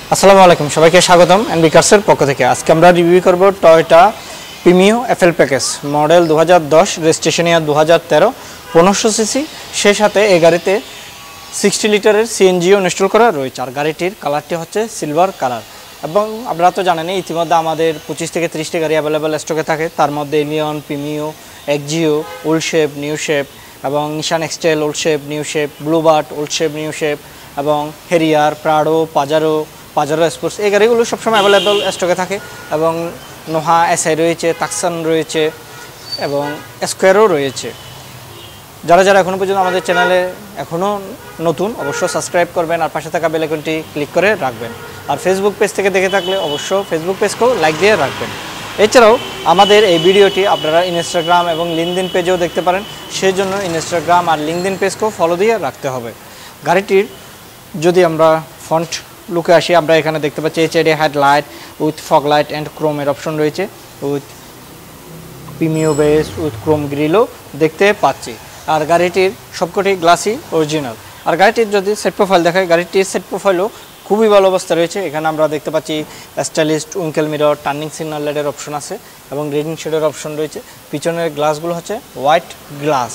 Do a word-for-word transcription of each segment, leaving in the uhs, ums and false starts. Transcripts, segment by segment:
আসসালামু আলাইকুম, সবাইকে স্বাগতম এনবি কার্সের পক্ষ থেকে। আজকে আমরা রিভিউ করব Toyota Premio FL package model দু হাজার দশ, রেজিস্ট্রেশন ইয়ার দু হাজার তেরো, পনেরোশো সিসি। সেই সাথে এই গাড়িতে সিক্সটি লিটারের সিএনজিও ইনস্টল করা রয়েছে। আর গাড়িটির কালারটি হচ্ছে সিলভার কালার। এবং আপনারা তো জানেনই ইতিমধ্যে আমাদের পঁচিশ থেকে ত্রিশটি গাড়ি অ্যাভেলেবেল স্টকে থাকে। তার মধ্যে Allion, Premio, Axio, old shape, new shape এবং Nissan X Trail, old shape, new shape, Bluebird, old shape, new shape এবং Harrier, Prado, Pajero, Pajero sports, এই গাড়িগুলো সবসময় অ্যাভেলেবেল স্টকে থাকে। এবং নোহা এসআই রয়েছে, তাকসান রয়েছে এবং স্কোয়ারও রয়েছে। যারা যারা এখনও পর্যন্ত আমাদের চ্যানেলে এখনও নতুন, অবশ্যই সাবস্ক্রাইব করবেন আর পাশে থাকা বেল আইকনটি ক্লিক করে রাখবেন। আর ফেসবুক পেজ থেকে দেখে থাকলে অবশ্যই ফেসবুক পেজকেও লাইক দিয়ে রাখবেন। এছাড়াও আমাদের এই ভিডিওটি আপনারা ইনস্টাগ্রাম এবং লিঙ্কডইন পেজেও দেখতে পারেন। সেই জন্য ইনস্টাগ্রাম আর লিঙ্কডইন পেজকেও ফলো দিয়ে রাখতে হবে। গাড়িটির যদি আমরা ফ্রন্ট লুকে আসি, আমরা এখানে দেখতে পাচ্ছি HID headlight with fog light and ক্রোমের অপশন রয়েছে, with Premio base with chrome গ্রিলও দেখতে পাচ্ছি। আর গাড়িটির সবকটি গ্লাসই অরিজিনাল। আর গাড়িটির যদি সেট প্রোফাইল দেখায়, গাড়িটির সেট প্রোফাইলও খুবই ভালো অবস্থা রয়েছে। এখানে আমরা দেখতে পাচ্ছি stylist winker mirror, turning signal লাইটের অপশন আছে এবং রিডিং শেডের অপশন রয়েছে। পিছনের গ্লাসগুলো হচ্ছে হোয়াইট গ্লাস।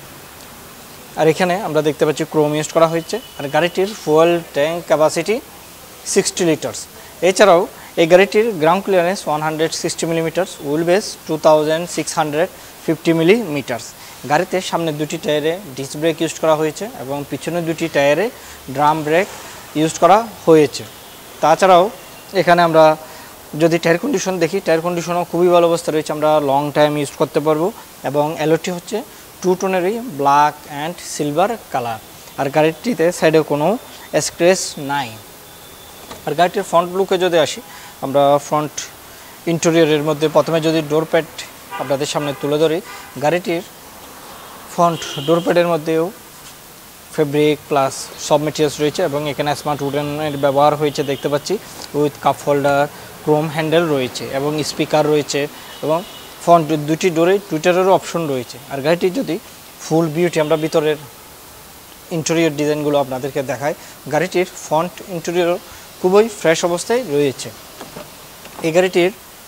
আর এখানে আমরা দেখতে পাচ্ছি ক্রোম ইউজ করা হয়েছে। আর গাড়িটির fuel tank capacity sixty litres. এছাড়াও এই গাড়িটির ground clearance one hundred sixty millimetres, wheel base two thousand six hundred fifty millimetres. গাড়িতে সামনের দুটি টায়ারে ডিস্ক ব্রেক ইউজ করা হয়েছে এবং পিছনের দুটি টায়ারে ড্রাম ব্রেক ইউজ করা হয়েছে। তাছাড়াও এখানে আমরা যদি টায়ার কন্ডিশন দেখি, টায়ার কন্ডিশনও খুবই ভালো অবস্থা রয়েছে, আমরা লং টাইম ইউজ করতে পারবো। এবং এলওটি হচ্ছে টু টোনেরই ব্ল্যাক অ্যান্ড সিলভার কালার। আর গাড়িটিতে সাইডে কোনো স্ক্র্যাচ নাই। আর গাড়িটির ফ্রন্ট লুকে যদি আসি, আমরা ফ্রন্ট ইন্টেরিয়রের মধ্যে প্রথমে যদি ডোর প্যাড আপনাদের সামনে তুলে ধরি, গাড়িটির ফ্রন্ট ডোর প্যাডের মধ্যেও ফেব্রিক প্লাস সব মেটেরিয়ালস রয়েছে এবং এখানে স্মার্ট উডেনের ব্যবহার হয়েছে দেখতে পাচ্ছি, with cup holder, chrome handle রয়েছে এবং স্পিকার রয়েছে এবং ফ্রন্ট দুটি ডোরে টুইটারেরও অপশন রয়েছে। আর গাড়িটির যদি ফুল বিউটি আমরা ভিতরের ইন্টেরিয়র ডিজাইনগুলো আপনাদেরকে দেখাই, গাড়িটির ফ্রন্ট ইন্টেরিয়র খুবই ফ্রেশ অবস্থায় রয়েছে। এই গাড়িটির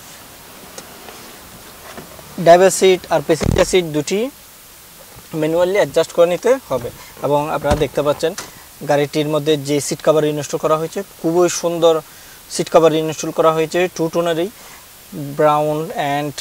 ড্রাইভার সিট আর প্যাসেঞ্জার সিট দুটি ম্যানুয়ালি অ্যাডজাস্ট করে নিতে হবে। এবং আপনারা দেখতে পাচ্ছেন গাড়িটির মধ্যে যে সিট কাভার ইনস্টল করা হয়েছে, খুবই সুন্দর সিট কাভার ইনস্টল করা হয়েছে, টু টোনেরই ব্রাউন অ্যান্ড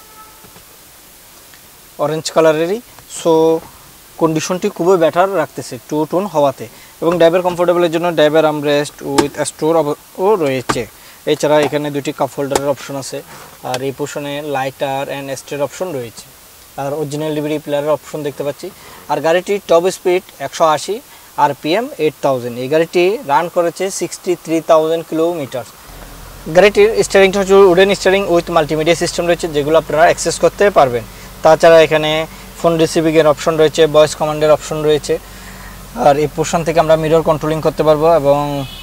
অরেঞ্জ কালারেরই। সো কন্ডিশনটি খুবই বেটার রাখতেছে টু টোন হওয়াতে। এবং ড্রাইভার কমফোর্টেবলের জন্য ড্রাইভার আর্মরেস্ট উইথ স্টোর ও রয়েছে। এছাড়া এখানে দুটি কাপ হোল্ডারের অপশন আছে। আর এই পোর্শনে লাইটার অ্যান্ড স্টের অপশন রয়েছে। আর অরিজিনাল ডিভিডি প্লেয়ারের অপশন দেখতে পাচ্ছি। আর গাড়িটির টপ স্পিড একশো আশি আর পিএম এইট থাউজেন্ড। এই গাড়িটি রান করেছে সিক্সটি থ্রি থাউজেন্ড কিলোমিটার। গাড়িটির স্টিয়ারিংটা হচ্ছে wooden steering with multimedia system রয়েছে, যেগুলো আপনারা অ্যাক্সেস করতে পারবেন। তাছাড়া এখানে ফোন রিসিভিংয়ের অপশন রয়েছে, ভয়েস কমান্ডের অপশন রয়েছে। আর এই পোর্শন থেকে আমরা মিরর কন্ট্রোলিং করতে পারবো এবং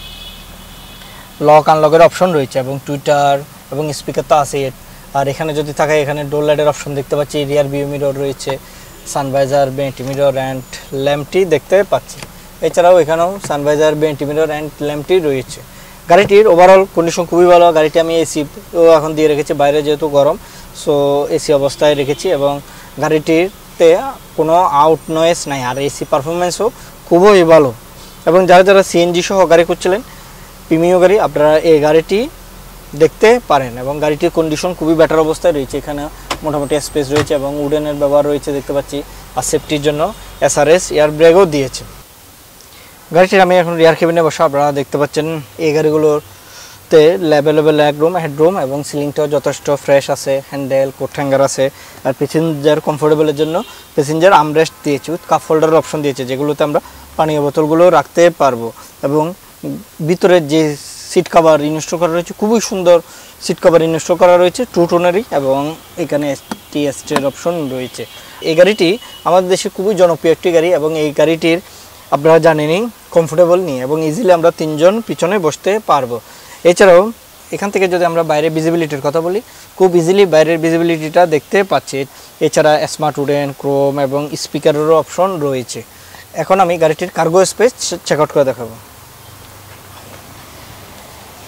লক আনলকের অপশন রয়েছে এবং টুইটার এবং স্পিকার তো আছে। আর এখানে যদি থাকে, এখানে ডোর লাইটের অপশন দেখতে পাচ্ছি, রিয়ার ভিউ মিরর রয়েছে, সানভাইজার, বেন্টি মিরর অ্যান্ড ল্যাম্পটি দেখতে পাচ্ছি। এছাড়াও এখানেও সানভাইজার, বেন্টি মিরর অ্যান্ড ল্যাম্পটি রয়েছে। গাড়িটির ওভারঅল কন্ডিশন খুবই ভালো। গাড়িটি আমি এসি এখন দিয়ে রেখেছি, বাইরে যেহেতু গরম, সো এসি অবস্থায় রেখেছি এবং গাড়িটিতে কোনো আউট নয়েজ নাই। আর এসি পারফরমেন্সও খুবই ভালো। এবং যারা যারা সিএনজি সহ গাড়ি করছিলেন, প্রিমিও গাড়ি, আপনারা এই গাড়িটি দেখতে পারেন। এবং গাড়িটির কন্ডিশন খুবই বেটার অবস্থায় রয়েছে। এখানে মোটামুটি স্পেস রয়েছে এবং উডেনের ব্যবহার রয়েছে দেখতে পাচ্ছি। আর সেফটির জন্য এসআরএস এয়ার ব্রেকও দিয়েছে। গাড়িটির আমি এখন রিয়ার কেবিনে বসা, আপনারা দেখতে পাচ্ছেন এই গাড়িগুলোতে অ্যাভেলেবেল লেগরুম, হেডরুম এবং সিলিংটাও যথেষ্ট ফ্রেশ আছে, হ্যান্ডেল, কোট হ্যাঙ্গার আছে। আর প্যাসেঞ্জার কমফোর্টেবলের জন্য প্যাসেঞ্জার আর্মরেস্ট দিয়েছে, উইথ কাপ হোল্ডারের অপশন দিয়েছে, যেগুলোতে আমরা পানীয় বোতলগুলো রাখতে পারবো। এবং ভিতরের যে সিট কাভার ইনস্টল করা রয়েছে, খুবই সুন্দর সিট কাভার ইনস্টল করা রয়েছে, টু টোনেরই। এবং এখানে এসটি এসটির অপশন রয়েছে। এই গাড়িটি আমাদের দেশে খুবই জনপ্রিয় একটি গাড়ি এবং এই গাড়িটির আপনারা জানেনই কমফোর্টেবল নিয়ে এবং ইজিলি আমরা তিনজন পিছনে বসতে পারবো। এছাড়াও এখান থেকে যদি আমরা বাইরের ভিজিবিলিটির কথা বলি, খুব ইজিলি বাইরের ভিজিবিলিটিটা দেখতে পাচ্ছি। এছাড়া স্মার্ট উডেন, ক্রোম এবং স্পিকারেরও অপশন রয়েছে। এখন আমি গাড়িটির কার্গো স্পেস চেক আউট করে দেখাবো।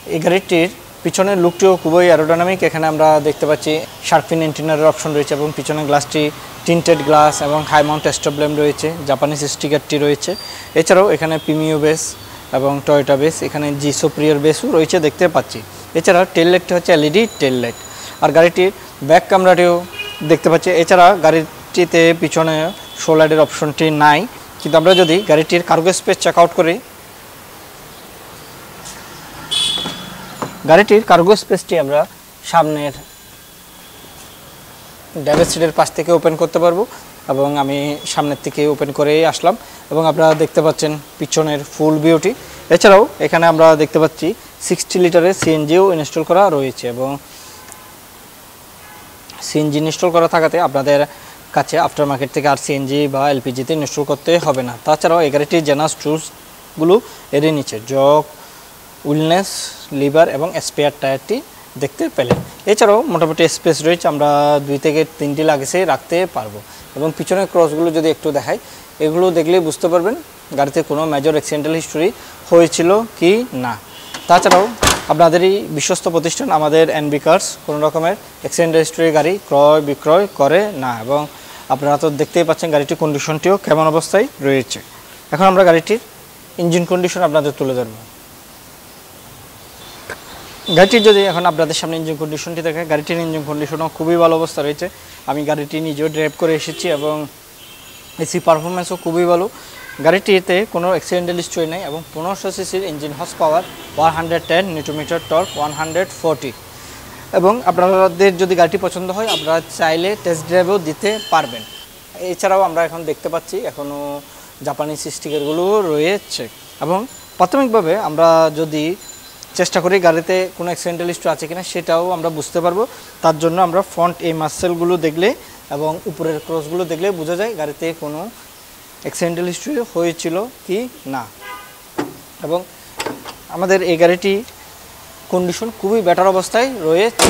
এই গাড়িটির পিছনের লুকটিও খুবই অ্যারোডাইনামিক। এখানে আমরা দেখতে পাচ্ছি শার্ক ফিন এন্টিনারের অপশন রয়েছে এবং পিছনের গ্লাসটি টিন্টেড গ্লাস এবং হাই মাউন্ট স্টপ ল্যাম্প রয়েছে, জাপানিজ স্টিকারটি রয়েছে। এছাড়াও এখানে প্রিমিও বেস এবং টয়োটা বেস, এখানে জি সুপ্রিয়র বেসও রয়েছে দেখতে পাচ্ছি। এছাড়া টেল লাইটটি হচ্ছে এলইডি টেল লাইট, আর গাড়িটির ব্যাক ক্যামেরাটিও দেখতে পাচ্ছি। এছাড়া গাড়িটিতে পিছনে শো লাইটের অপশনটি নাই, কিন্তু আমরা যদি গাড়িটির কার্গো স্পেস চেক আউট করি, গাড়িটির কার্গো স্পেসটি আমরা সামনের ড্রাইভার সিটের পাশ থেকে ওপেন করতে পারবো এবং আমি সামনের থেকে ওপেন করেই আসলাম এবং আপনারা দেখতে পাচ্ছেন পিছনের ফুল ভিউটি। এছাড়াও এখানে আমরা দেখতে পাচ্ছি সিক্সটি লিটারের সিএনজিও ইনস্টল করা রয়েছে এবং সিএনজি ইনস্টল করা থাকাতে আপনাদের কাছে আফটার মার্কেট থেকে আর সিএনজি বা এলপিজিতে ইনস্টল করতে হবে না। তাছাড়াও এই গাড়িটির জেনারেল টুলসগুলো এরই নিচে জক, উইলনেস, লিভার এবং স্পেয়ার টায়ারটি দেখতে পেলেন। এছাড়াও মোটামুটি স্পেস রয়েছে, আমরা দুই থেকে তিনটি লাগেজে রাখতে পারবো। এবং পিছনের ক্রসগুলো যদি একটু দেখাই, এগুলো দেখলেই বুঝতে পারবেন গাড়িতে কোনো মেজর অ্যাক্সিডেন্টাল হিস্টোরি হয়েছিল কি না। তাছাড়াও আপনাদেরই বিশ্বস্ত প্রতিষ্ঠান আমাদের এনবি কার্স কোনো রকমের অ্যাক্সিডেন্টাল হিস্টোরি গাড়ি ক্রয় বিক্রয় করে না এবং আপনারা তো দেখতেই পাচ্ছেন গাড়িটির কন্ডিশনটিও কেমন অবস্থায় রয়েছে। এখন আমরা গাড়িটির ইঞ্জিন কন্ডিশন আপনাদের তুলে ধরবো। গাড়িটির যদি এখন আপনাদের সামনে ইঞ্জিন কন্ডিশনটি দেখে, গাড়িটির ইঞ্জিন কন্ডিশনও খুবই ভালো অবস্থা রয়েছে। আমি গাড়িটি নিজেও ড্রাইভ করে এসেছি এবং এসি পারফরমেন্সও খুবই ভালো। গাড়িটিতে কোনো অ্যাক্সিডেন্টাল হিস্ট্রি নেই এবং পনেরোশো সিসির engine horse power one hundred ten newton metre torque one hundred forty. এবং আপনাদের যদি গাড়িটি পছন্দ হয় আপনারা চাইলে টেস্ট ড্রাইভও দিতে পারবেন। এছাড়াও আমরা এখন দেখতে পাচ্ছি এখনও জাপানিজ স্টিকারগুলোও রয়েছে এবং প্রাথমিকভাবে আমরা যদি চেষ্টা করি গাড়িতে কোনো অ্যাক্সিডেন্টাল হিস্ট্রি আছে কিনা সেটাও আমরা বুঝতে পারবো। তার জন্য আমরা ফ্রন্ট এই মাসেলগুলো দেখলে এবং উপরের ক্রসগুলো দেখলে বোঝা যায় গাড়িতে কোনো অ্যাক্সিডেন্টাল হিস্ট্রি হয়েছিল কি না। এবং আমাদের এই গাড়িটি কন্ডিশন খুবই বেটার অবস্থায় রয়েছে।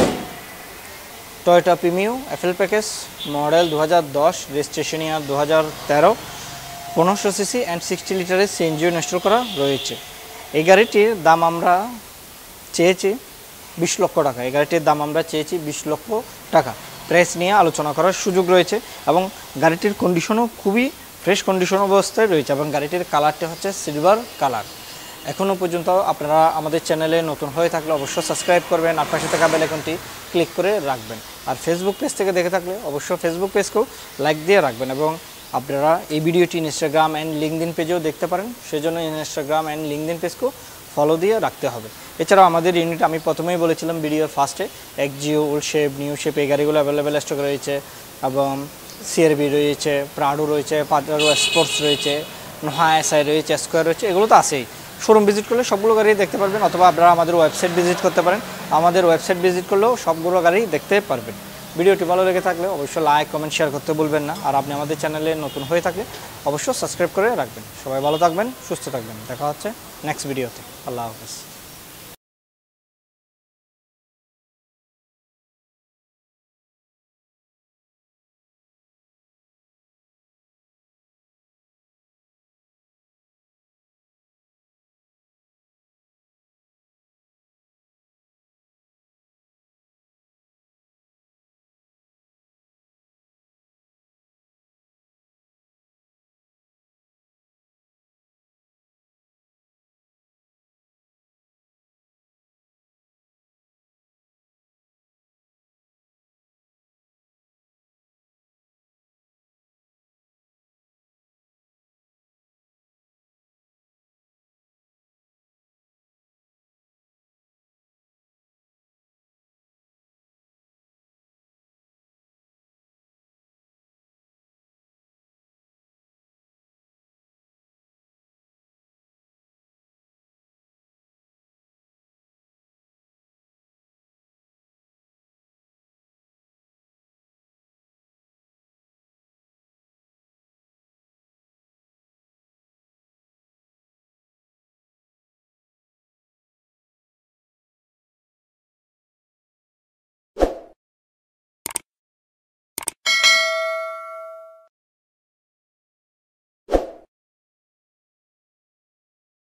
Toyota Premio FL package model দু হাজার দশ, রেজিস্ট্রেশন ইয়ার দু হাজার তেরো, পনেরোশো সিসি অ্যান্ড সিক্সটি লিটারের সিএনজিও ইনস্টল করা রয়েছে। এই গাড়িটির দাম আমরা চেয়েছি বিশ লক্ষ টাকা। এই গাড়িটির দাম আমরা চেয়েছি বিশ লক্ষ টাকা। প্রাইস নিয়ে আলোচনা করার সুযোগ রয়েছে এবং গাড়িটির কন্ডিশনও খুবই ফ্রেশ কন্ডিশন অবস্থায় রয়েছে এবং গাড়িটির কালারটি হচ্ছে সিলভার কালার। এখনও পর্যন্ত আপনারা আমাদের চ্যানেলে নতুন হয়ে থাকলে অবশ্যই সাবস্ক্রাইব করবেন, আর পাশে থাকা বেল আইকনটি ক্লিক করে রাখবেন। আর ফেসবুক পেজ থেকে দেখে থাকলে অবশ্যই ফেসবুক পেজকেও লাইক দিয়ে রাখবেন এবং আপনারা এই ভিডিওটি ইনস্টাগ্রাম অ্যান্ড লিঙ্কডিন পেজেও দেখতে পারেন, সেজন্য ইনস্টাগ্রাম অ্যান্ড লিঙ্কডিন পেজকেও ফলো দিয়ে রাখতে হবে। এছাড়াও আমাদের ইউনিট আমি প্রথমেই বলেছিলাম ভিডিওর ফার্স্টে Axio, old shape, new shape এই গাড়িগুলো অ্যাভেলেবেল স্টক রয়েছে এবং সিআরবি রয়েছে, প্রাডো রয়েছে, পাজারো স্পোর্টস রয়েছে, নোহা এসআই রয়েছে, স্কোয়ার রয়েছে, এগুলো তো আছেই। শোরুম ভিজিট করলে সবগুলো গাড়ি দেখতে পারবেন অথবা আপনারা আমাদের ওয়েবসাইট ভিজিট করতে পারেন, আমাদের ওয়েবসাইট ভিজিট করলেও সবগুলো গাড়ি দেখতে পারবেন। ভিডিওটি ভালো লেগে থাকলে অবশ্যই লাইক কমেন্ট শেয়ার করতে ভুলবেন না, আর আপনি আমাদের চ্যানেলে নতুন হয়ে থাকলে অবশ্যই সাবস্ক্রাইব করে রাখবেন। সবাই ভালো থাকবেন, সুস্থ থাকবেন, দেখা হচ্ছে নেক্সট ভিডিওতে। আল্লাহ হাফেজ।